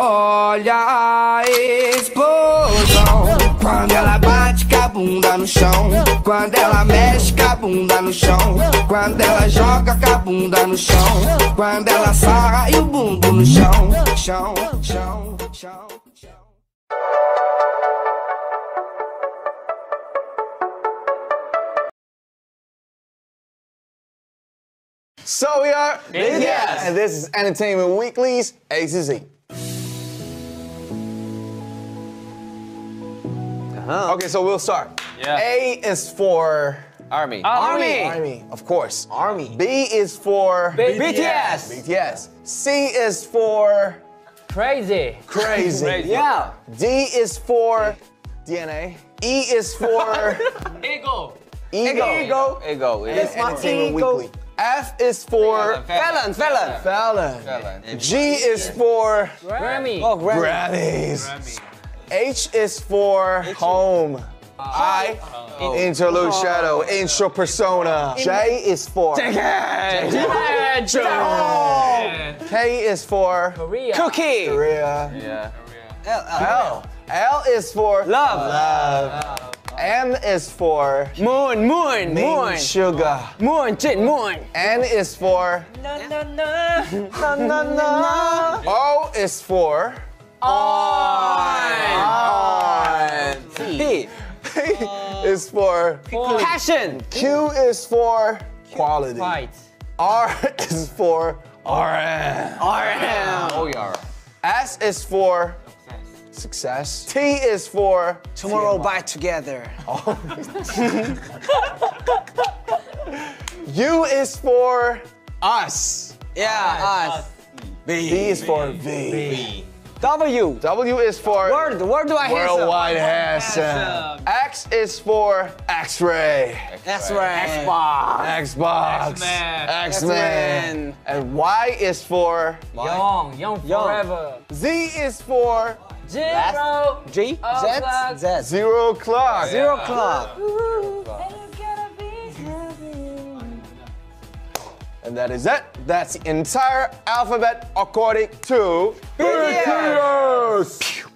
Olha a explosão. Quando ela bate com a bunda no chão. Quando ela mexe com a bunda no chão. Quando ela joga com a bunda no chão. Quando ela sarra e o bumbum no chão. Chão, chão, chão, chão. So we are BTS, and this is Entertainment Weekly's A to Z. Okay, so we'll start. Yeah. A is for Army. Army, of course. Army. B is for BTS. BTS. C is for Crazy. crazy. Yeah. D is for DNA. E is for Ego. ego. Ego. It's my Entertainment ego. Weekly. F is for Felon. Fallon. G is for Grammy. Oh, Grammys. H is for home. I, interlude shadow, intro persona. J is for K is for Korea. Cookie. Korea. Yeah. L is for Love. M is for Moon. main sugar. Moon. N is for O is for P. P is for Passion. Q is for quality. Fight. R is for RM. Oh, yeah. S is for success. T is for Tomorrow by together. U is for us. Yeah, us. B is for V. W. W is for Word do I hear? worldwide handsome. X is for X-ray. That's right. Xbox. X-Men. And Y is for Young forever. Z is for Zero. G. Z. 0 o'clock. 0 o'clock. And that is it. That's the entire alphabet according to BTS.